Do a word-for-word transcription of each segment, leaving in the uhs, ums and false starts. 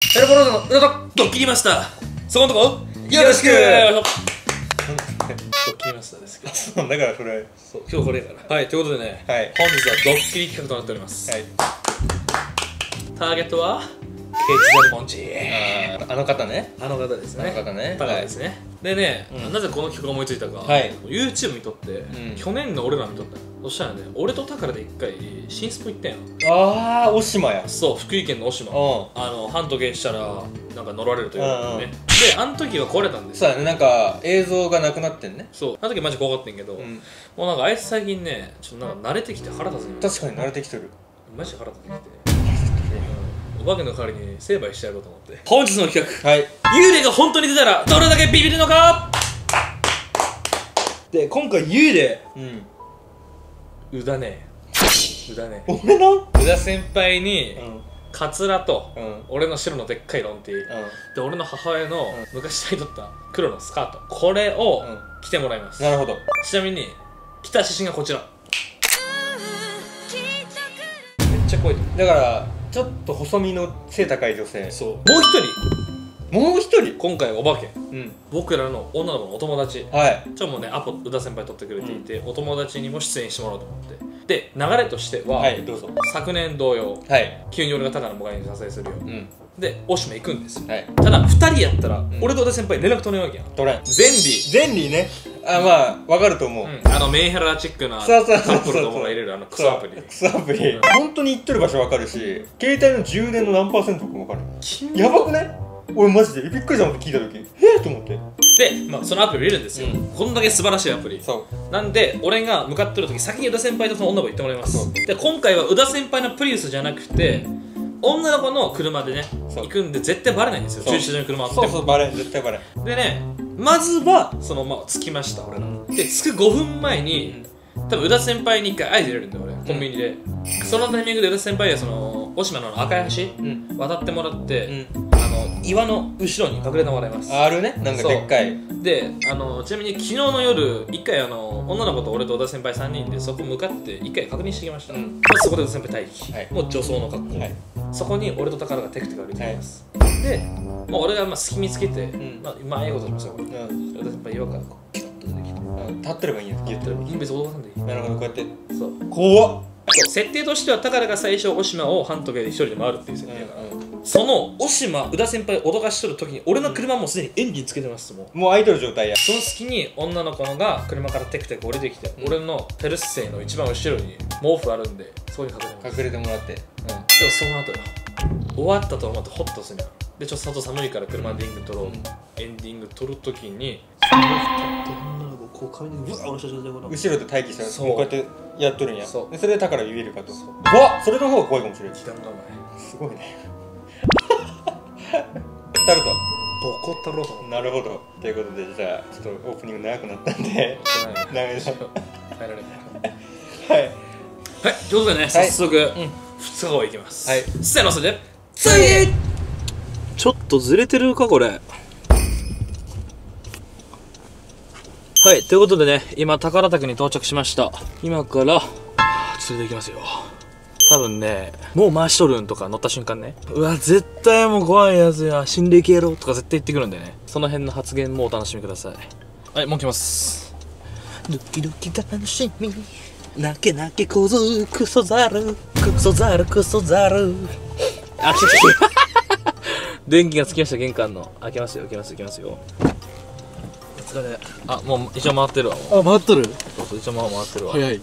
ヘルボローズの裏とドッキリマスター、そこのとこよろしく。ドッキリマスターですけど、 そうだからそれそう今日これやから。はい、ということでね、はい、本日はドッキリ企画となっております。はい、ターゲットはケイチザルモンチ。 ああの方ね、 あの方ですね、 あの方ね、 タカですね。でね、なぜこの企画を思いついたか、 YouTube 見とって、去年の俺ら見とった。そしたらね、俺とタカラで一回新スポ行ったんや。 ああ、大島や。 そう、福井県の大島。あの半時計したらなんか乗られるというね。で、あの時は壊れたんですよ。 そうだね、なんか映像がなくなってんね。 そう、あの時マジ怖かったんけど、もうなんかあいつ最近ね、ちょっとなんか慣れてきて腹立つん。 確かに慣れてきてる。 マジ腹立ってきて、お化けの代わりに成敗してやろうと思って。本日の企画、はい、幽霊が本当に出たらどれだけビビるのか。で、今回幽霊、うん、うだねうだね俺のうだ先輩に、うん、カツラと、うん、俺の白のでっかいロンティー、うん、で俺の母親の、うん、昔履いとった黒のスカート、これを着てもらいます。 なるほど。 ちなみに着た写真がこちら。めっちゃ濃い。 だからちょっと細身の背高い女性。 そう、もう一人もう一人今回お化け、うん、僕らの女の子のお友達、はい、ちょっともうねアポ宇田先輩取ってくれていて、うん、お友達にも出演してもらおうと思って。で、流れとしては、はい、どうぞ。昨年同様、はい、急に俺がタカの迎えに撮影するよ、うん、で大島行くんですよ、はい、ただふたりやったら、うん、俺と宇田先輩連絡取れないわけやん。 取れん。 ゼンリーゼンリーね。あ、まあ分かると思う、うん、 あのメンヘラチックなカップルともが入れるあのクソアプリ。 クソアプリ、本当に行ってる場所分かるし、携帯の充電の何パーセントかも分かる。やばくね。俺マジでびっくりしたのって聞いた時、えっと思って。で、 まあ、そのアプリ入れるんですよ、うん、こんだけ素晴らしいアプリ。そうなんで、俺が向かってる時先に宇田先輩とその女の子行ってもらいます。で、今回は宇田先輩のプリウスじゃなくて女の子の車でね行くんで、絶対バレないんですよ、駐車場に車あっても。 そうそう、バレん、絶対バレん。 でね、まずはそのまあ着きました、俺ら。で、着くごふんまえに多分宇田先輩に一回合図入れるんだよ俺、コンビニで。そのタイミングで宇田先輩はその大島の赤い橋、うん、渡ってもらって、うん、あの岩の後ろに隠れてもらいます。 あるね、なんかでっかい。 で、あのちなみに昨日の夜一回あの女の子と俺と宇田先輩さんにんでそこ向かって一回確認してきました、うん、まずそこで宇田先輩待機、はい、もう女装の格好、はい、そこに俺と宝がテクテク歩いてきます、はい、で、まあ、俺がまあ隙見つけて、うん、まあ今ああいうことしましたよ、うん、宇田先輩岩からこうキュッと出てきて、うん、立ってればいいんや、言ってればいい、別に脅かさんでいい。 なるほど、こうやって。 そう、 怖っ。 設定としては宝が最初大島を半時計で一人で回るっていう設定だから、うんうん、その大島宇田先輩を脅かしとる時に俺の車もすでにエンジンつけてます。もうもう開いとる状態や。 その隙に女の子のが車からテクテク降りてきて、うん、俺のペルッセイの一番後ろに毛布あるんでそこに隠れてます。 隠れてもらって、うん、でもその後よ、終わったと思ってホッとするんや。で、ちょっと外寒いから車でエンディング撮ろう、うん、エンディング撮る時にその女の子こう髪にブワー下ろした状態で後ろで待機したらこうやってやっとるんや。そでそれで宝ビビるかと。怖っ、それの方が怖いかもしれない。 時間が前すごいね。タルトボコタロと。 なるほど。ということで、じゃあちょっとオープニング長くなったんでダメでした。 耐えられない。はいはい、ということでね、早速ふつかごいきます。はい、せーの、それで次。ちょっとずれてるかこれ。はい、ということでね、今宝岳に到着しました。今から連れて行きますよ。多分ね、もう回しとるんとか乗った瞬間ね、うわ絶対もう怖いやつや、死んでいけやろとか絶対言ってくるんでね、その辺の発言もお楽しみください。はい、もう来ます。ドキドキ楽しみ、泣け泣け小僧クソザルクソザルクソザル。あ、来た来た。電気がつきました、玄関の。開けますよ、開けますよ、開けますよ。お疲れ。あ、もう一応回ってるわ。 あ、回っとる。 そうそう、一応回ってるわ。 早い。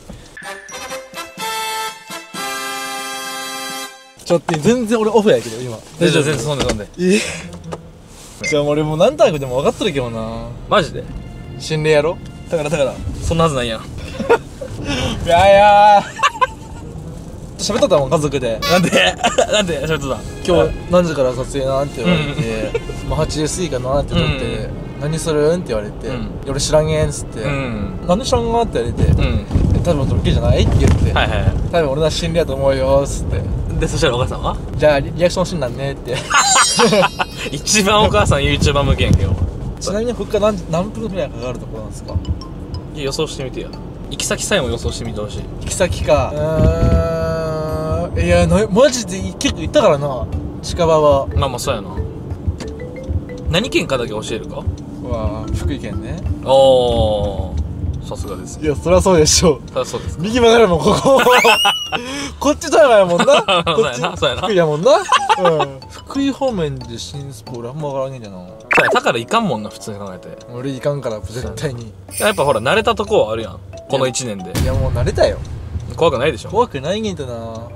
ちょっと全然俺オフやけど今。 全然全然飲んで飲んで。 えじゃあ俺もう何タイプでも分かっとるけどな。 マジで心霊やろ。だからだからそんなはずないやん。 いやいや喋っとったもん、家族で。 なんでなんで喋っとった。 今日何時から撮影なんて言われて、まあはちじ過ぎかなって撮って、何するんって言われて、俺知らんげんっつって、なんで知らんがって言われて、多分ドッキリじゃないって言って、多分俺の心霊やと思うよっつって。 で、そしたらお母さんはじゃあリアクションしんなんねって。 一番お母さん YouTuber 向けやんけど。 ちなみにここから何何分くらいかかるところなんですか。 いや、予想してみてよ。行き先さえも予想してみてほしい。 行き先か。うーん、いやな、マジで結構行ったからな。 近場はまあまあそうやな。何県かだけ教えるか。 は福井県ね。 おー、さすがです。 いやそりゃそうでしょ。 あ、そうですか。 右曲がるもんこここっち富山やもんな。こっちそうやな。 福井やもんな。うん。福井方面で新スポ俺あんま分からんねんじゃな。 そうや、だからいかんもんな、普通に考えて。 俺いかんから絶対に。 やっぱほら慣れたとこはあるやん、このいちねんで。 いやもう慣れたよ。 怖くないでしょ。 怖くないねんだな。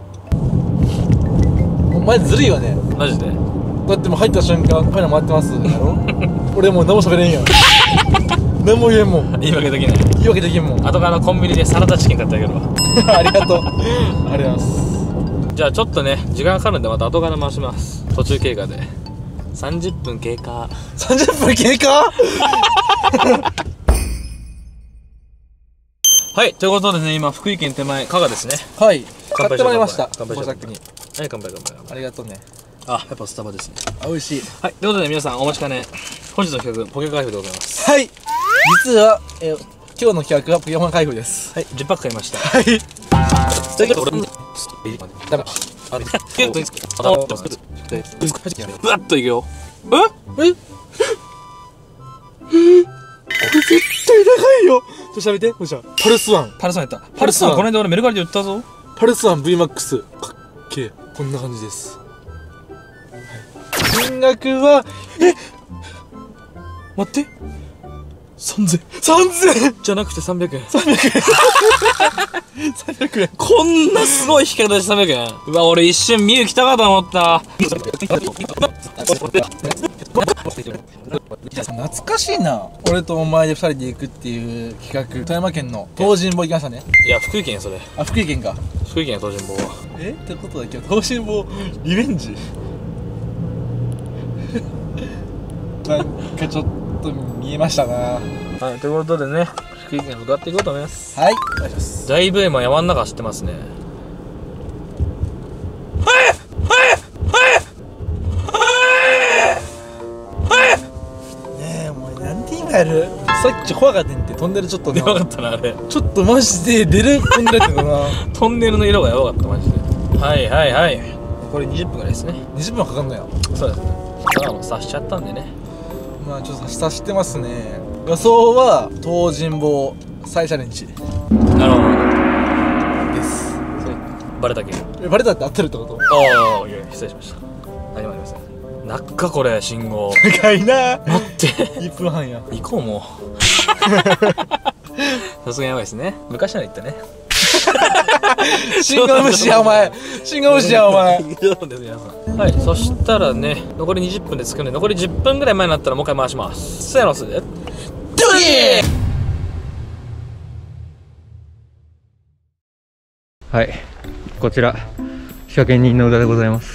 お前ずるいよね。 マジで。 だってもう入った瞬間カメラ回ってますやろ俺もう何も喋れんやん何も言えんもん。 言い訳できない。 言い訳できんもん後からコンビニでサラダチキン買ってあげるわありがとうありがとうございます。 じゃあちょっとね時間かかるんでまた後から回します。途中経過でさんじゅっぷん経過。 さんじゅっぷん経過はい、ということでね、今福井県手前加賀ですね。 はい、 乾杯買ってもらいました。 乾杯しようお先に。 はい、乾杯乾杯乾杯。 ありがとうね。 あ、やっぱスタバですね。 あ、美味しい。 はい、ということで皆さんお待ちかね、本日の企画ポケ開封でございます。 はい、実は、えー、今日の企画はポケモン開封です。 はい、じゅっパック買いました。 はいということで俺だからあれぶわっといくよ。ええこれ絶対高いよ。ちょっと調べて。ほじゃパルスワン。 パルスワンやった。パルスワンこの間俺メルカリで売ったぞ。 パルスワン ブイマックス かっけえ。こんな感じです。金額はえ待ってさんぜんさんぜんじゃなくてさんびゃくえん。 さんびゃくえんさんびゃくえん。 こんなすごい引き方でさんびゃくえん。うわ、俺一瞬ミユ来たかと思った。 懐かしいな。俺とお前でふたりで行くっていう企画。富山県の東尋坊行きましたね。 いや、福井県やそれ。 あ、福井県か。 福井県や東尋坊は。 えってことだけど東尋坊リベンジなんかちょっと見えましたな。 はい、ということでね、福井県向かっていこうと思います。 はい、お願いします。 だいぶ今山の中走ってますね。 ねえ、もうなんて今やる。さっき怖かったんってトンネルちょっとやばかったなあれ。 ちょっとマジで出るトンネルやったんだなトンネルの色がやばかったマジで。はいはいはい。これにじゅっぷんぐらいですね。 にじゅっぷんはかかんのや。 そうですね。だからもう刺しちゃったんでね。 まあちょっと差してますね。予想は東尋坊再チャレンジなるほです。 ど。それバレたけど。 えバレたって合ってるってこと？ ああ、いや失礼しました。何もありません。なっかこれ信号。 高いな。 待っていっぷんはんや。 行こうもう。さすがにやばいですね。昔なら行ったね。 信号無視やお前。信号無視やお前。 そうです皆さん。はい、そしたらね残りにじゅっぷんですけどね、残りじゅっぷんぐらい前になったらもう一回回します。せーのすでドゥリー。 はい、こちら仕掛け人の宇田でございます。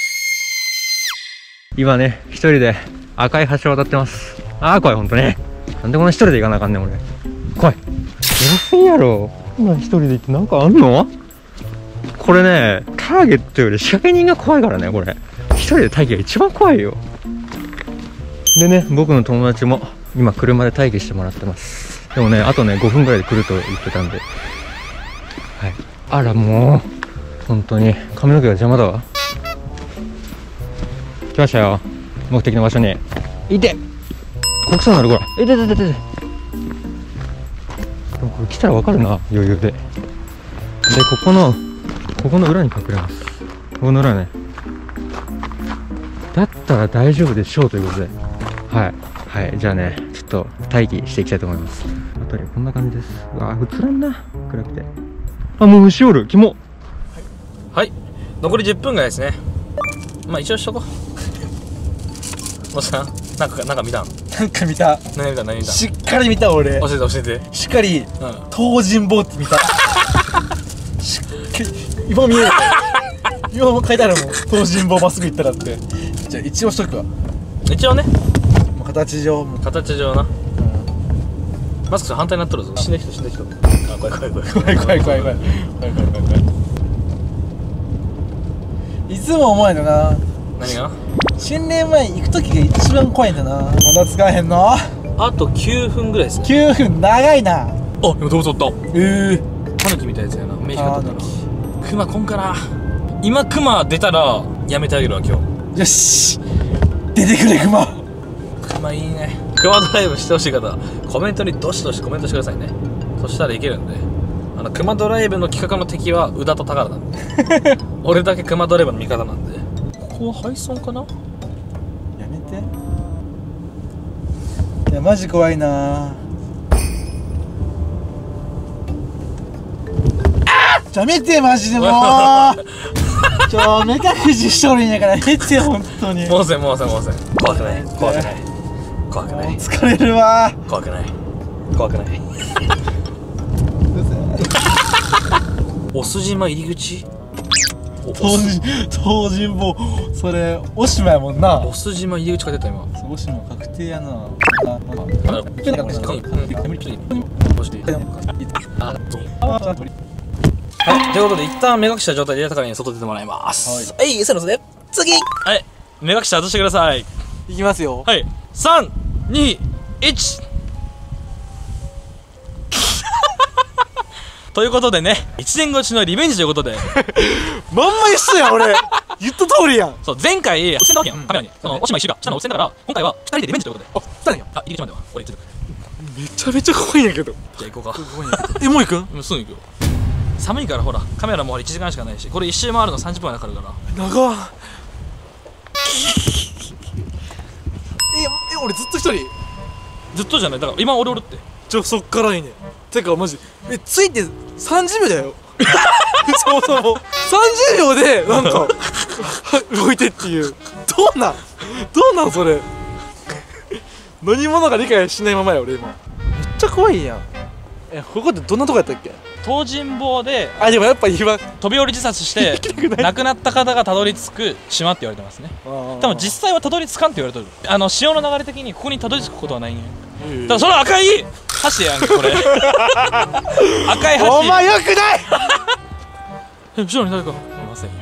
今ね一人で赤い橋を渡ってます。あー怖い。ほんとね、なんでこんな一人で行かなあかんねん俺。怖い。安いやろこんなん一人で行ってなんかあんの。これねターゲットより仕掛け人が怖いからね。これ一人で待機が一番怖いよ。でね僕の友達も今車で待機してもらってます。でもねあとねごふんぐらいで来ると言ってたんで、はい。あらもう本当に髪の毛が邪魔だわ。来ましたよ目的の場所に。いて国産なるこれ。いててててて。でもこれ来たらわかるな余裕で。でここのここの裏に隠れます。ここの裏ね。だったら大丈夫でしょうということで、はいはい。じゃあねちょっと待機していきたいと思います。あたりこんな感じです。うわ映らんな暗くて。あもう牛おるキモ。 はい、残りじゅっぷんぐらいですね。まあ一応しとこう。もしかなんかなんか見たん。 なんか見た。 何見た何見た。 しっかり見た俺。 教えて教えて。 しっかり、 うん、 東尋坊って見た。しっかり今見える。今も書いてあるもん。東尋坊まっすぐ行ったらって。じゃあ一応しとくわ。 一応ね。 もう形上もう形上な。うん、マスクさん反対になっとるぞ。死んだ人死んだ人。あ怖い怖い怖い怖い怖い怖い怖い怖い怖い怖い怖い。いつも思うんだな。 何が？ 新年前行く時が一番怖いんだな。まだ使えへんの？ あときゅうふんぐらいですね。 きゅうふん長いな。 あ、今動物おった。 ええタヌキみたいなやつやな。目光っとったな。クマ来んかな。今クマ出たらやめてあげるわ今日。 よし出てくれクマ。 クマいいね。クマドライブしてほしい方コメントにどしどしコメントしてくださいね。そしたらいけるんで。あのクマドライブの企画の敵は宇田と宝なんで俺だけクマドライブの味方なんで。ここは配送かな。 やめて。いやマジ怖いな。ちょ見てマジでもうちょ目隠ししとるんやから見て本当に。 もうせんもうせんもうせん。怖くない怖くない怖くない。 疲れるわ。 怖くない怖くない。おすじま入り口。 東尋東尋坊それおしまやもんな。 おすじま入り口が出た今。 おしま確定やな。あはい、ということで一旦目隠した状態でやったからに外出てもらいます。はい、せーのそれ次。はい、目隠し外してください。 いきますよ。 はい、さんにいちということでね、いちねん越しのリベンジということでまんま一緒やん俺言った通りやん。 そう前回落ちてたわけやんカメラに。そのおしまい一緒が下の落ちてんだから今回はふたりでリベンジということで。あ、ふたりやん。あ、入り口までは俺続く。 めちゃめちゃ怖いんやけど。 じゃあ行こうか。 えもう行くん。 もうすぐ行くよ。寒いからほらカメラもいちじかんしかないし、これ一周回るのさんじゅっぷんはかかるから。 長っ。ええ俺ずっと一人。 ずっとじゃない、だから今俺おるって。 ちょそっからいいね。てかマジえついてさんじゅうびょうだよそもそもさんじゅうびょうでなんか動いてっていう。どうなんどうなんそれ何者か理解しないままや俺今。めっちゃ怖いやん。えここってどんなとこやったっけ。 東尋坊であでもやっぱ今飛び降り自殺して亡くなった方がたどり着く島って言われてますね。多分実際はたどり着かんって言われてる。あの潮の流れ的にここにたどり着くことはないんや。だからその赤い橋やんけこれ赤い橋。 お前よくないえ後ろに誰かいませんよ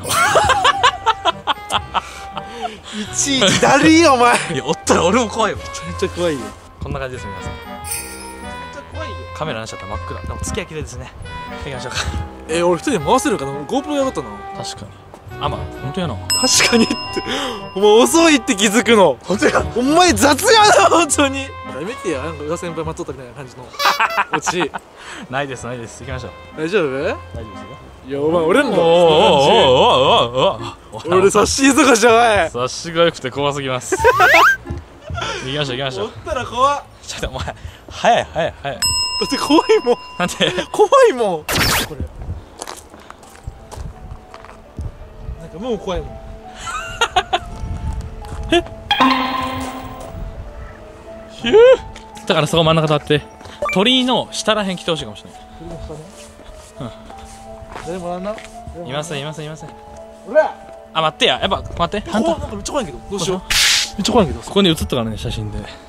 いちいちだるいよお前。 いやおったら俺も怖いわ。 めちゃめちゃ怖いよ。 こんな感じです皆さん。めっちゃ怖いよ。カメラなしちゃったら真っ暗。でも月焼きでですね行きましょうか。 え俺一人で回せるかな。 GoPro やがったな。 確かに。あまあ本当やな。 確かにってお前遅いって気づくの。本当やお前雑やな本当に。やめてやなんか裏先輩待っとったみたいな感じのオチ。 ないですないです。行きましょう。 大丈夫。 大丈夫ですよ。 いやお前俺もおおおおおお俺察しとかじゃない。 察しが良くて怖すぎます行きましょう行きましょう。 おったら怖っ。 ちょっとお前早い早い早い。 だって怖いもん。 なんで怖いもんこれ。なんかもう怖いもんえヒューだからそこ真ん中立って鳥居の下らへん来てほしいかもしれない。 誰もらんな。 いませんいませんいません。 ほらあ待ってややっぱ待ってなんかめっちゃ怖いけどどうしよう。めっちゃ怖いけどここに映ったからね写真で。待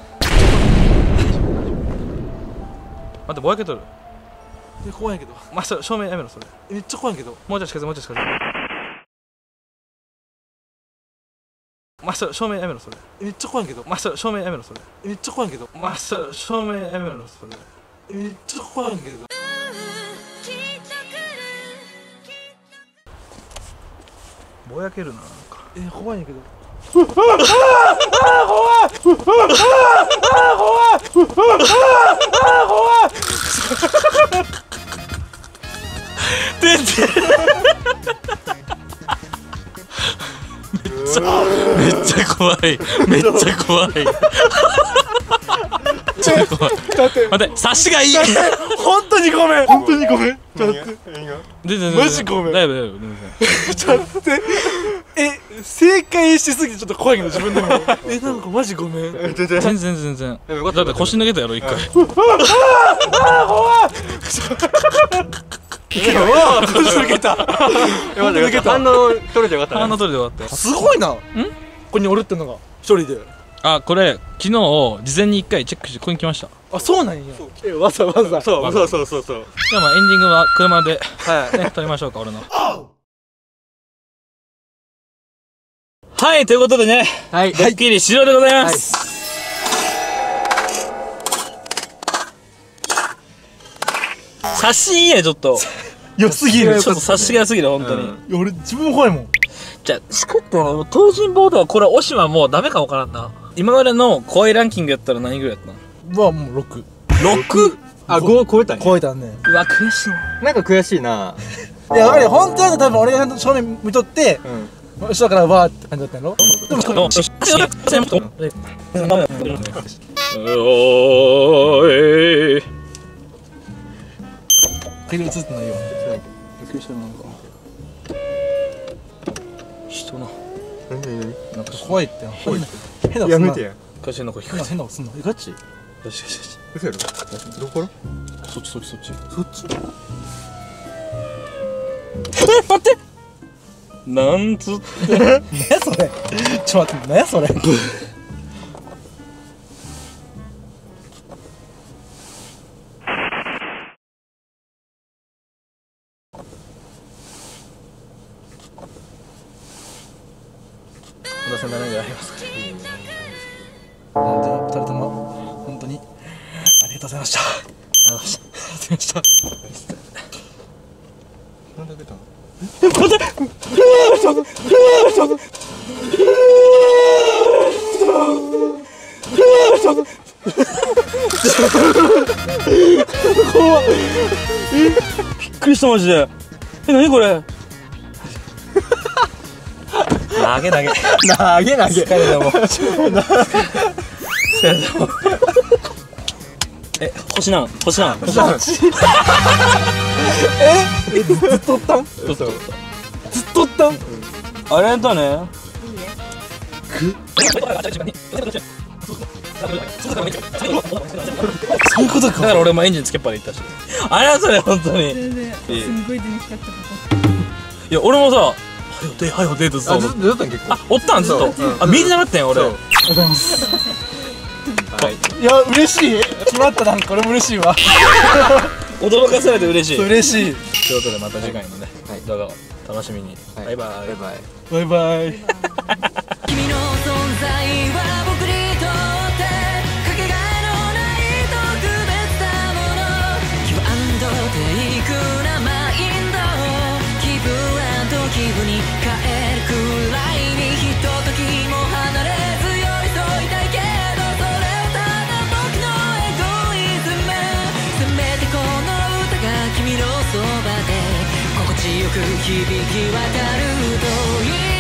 ってぼやけとる。 怖いけどまあそれ正面やめろそれ。 めっちゃ怖いけどもうちょい近づけもうちょい近づけ。まあそれ正面やめろそれ。 めっちゃ怖いけどまあそれ正面やめろそれ。 めっちゃ怖いけどまあそれ正面やめろそれ。 めっちゃ怖いけどぼやけるななんか。 え怖いんやけどめっちゃめっちゃ怖いめっちゃ怖いめっちゃ怖い。待って察しがいい。 本当にごめん本当にごめん。ちょっと待ってマジごめん。 だいぶだいぶちょっと待ってえ正解しすぎてちょっと怖いけど自分でもえなんかマジごめん。 全然全然全然。だって腰抜けたやろ一回。 ああ怖い。腰抜けた。抜けた。 反応取れてよかったね。 反応取れてよかった。 すごいな。んここにおるってのが一人で。 あこれ昨日事前に一回チェックしてここに来ました。 あそうなんや。えわざわざ。 そうそうそうそうそう。 じゃあまあエンディングは車ではいね撮りましょうか俺の。はいということでねはいドッキリ終了でございます。察しいいねちょっと。 良すぎる。 ちょっと察しが良すぎる本当に。 俺自分も怖いもん。 じゃあ、しくっての、東尋坊とはこれ、オシはもうダメかわからんな。今までの声ランキングやったら何ぐらいやったの？ はもうろく。 ろく？ あ、ご超えたんや。 超えたね。 うわ、悔しいな。 なんか悔しいな。 いや、あれ、本当は多分俺が正面見とって、 うん。 後ろからわーって感じだったんやろ？でも、 おーい。 首映ってないよ。 びっくりしたなんか。人な。 なんか怖いって。変な変なやめてや。 会社の声聞こえ変なことすんの。え、ガチ？ た。よしよしよし。 嘘やろ。どこからそっちそっちそっち。 そっち？ え、待って。なんつって。 何やそれ。ちょっと待って、何やそれ。 小田さん何がありますか？ 本当に二人とも本当にありがとうございました。ありがとうございました。 なんで出たの？ 怖っ。え、びっくりしたマジで。え、何これ。投げ投げ投げ投げ。 疲れたもん。疲れたもん。え、星なん星なんどうしたの？ え、ずっとおったん？ どうしたどうしずっとおったん？ た。ありがとうね。 そういうことだからか。 俺もエンジンつけっぱで行ったし。ありがとうね、本当に。 全然すんごい楽しかったこいや、俺もさ、はよデー、はよデートさ、 あ、ずっと出たん結構。 あ、おったんずっとそう。 あ、見えてなかったんや、俺。 そうありがとうございます。 はい。 いや、嬉しい。決まったなんか俺も嬉しいわ。 驚かされて嬉しい。 嬉しい。 ということで、また次回のね、 はい動画を楽しみに。バイバイ。 バイバイ。 バイバイ。 君の存在は僕にとってかけがえのない特別なもの。気分テイクなマインドを気分気分に変えるくらいにひとときも離れず寄り添いたいけど、それはただ僕のエゴイズム。せめてこの歌が君のそばで心地よく響き渡るといい。